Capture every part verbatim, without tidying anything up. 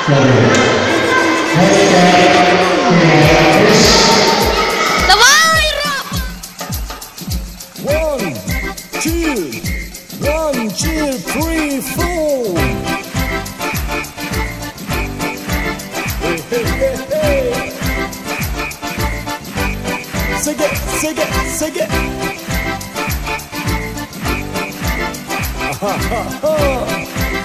Давай, Роб! One, two, one, two, three, four. Hey, hey, hey, hey. Sing it, sing it, sing it. Ha, ha, ha.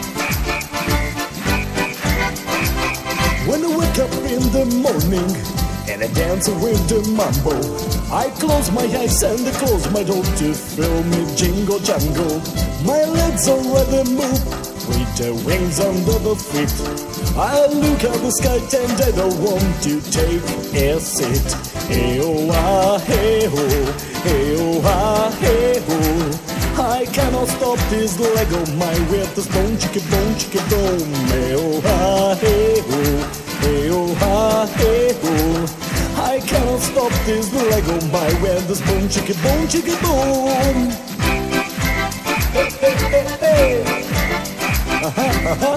When I wake up in the morning and I dance with the mambo, I close my eyes and I close my door to feel me jingle jangle. My legs already move with the wings under the feet. I look at the sky and I don't want to take a seat. Hey oh ah hey ho, hey oh ah hey ho. I cannot stop this leg of mine with this bone, chicken bone, chicken bone. Hey oh ah hey ho, hey oh ah hey ho. I cannot stop this leg of mine with this bone, chicken bone, chicken bone. Hey hey hey hey. Aha aha.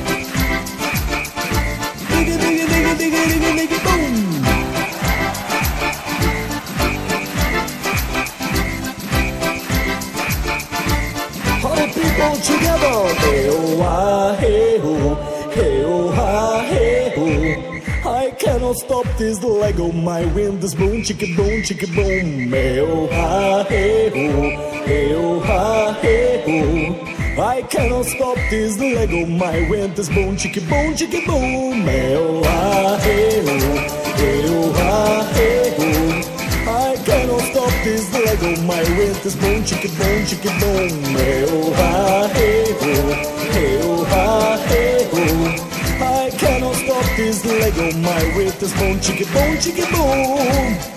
Digga digga digga digga digga digga boom. People together, hey oh ah hey ho, hey oh ah hey ho. I cannot stop this leg of my wind, this boom, chicken boom, chicken boom. Hey oh ah hey ho, hey oh ah hey ho. I cannot stop this leg of my wind, this boom, chicken boom, chicken boom. Hey oh ah hey ho, hey oh ah hey ho. I cannot stop this leg of my with this bone, chicken bone, chicken bone. Hey oh ah hey ho, hey oh ah hey ho. I cannot stop this leg of my with this bone, chicken bone, chicken bone.